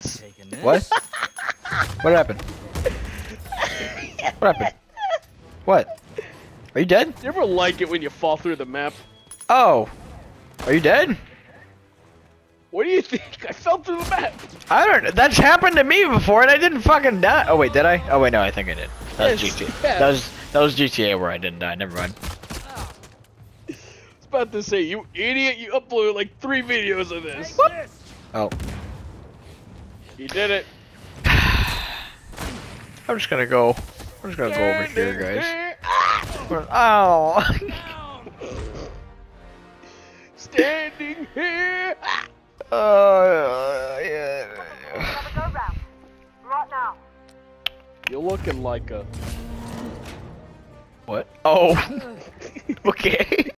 What? What happened? What happened? What? Are you dead? You ever like it when you fall through the map? Oh. Are you dead? What do you think? I fell through the map. I don't know. That's happened to me before and I didn't fucking die. Oh wait, did I? Oh wait, no, I think I did. That was Yes, GTA. yes. That was GTA where I didn't die. Never mind. I was about to say, you idiot, you uploaded like 3 videos of this. What? Oh. You did it. I'm just gonna go. I'm just gonna go over here, guys. Oh. Standing here. Yeah. Have a go round. Right now. You're looking like a... What? Oh. Okay.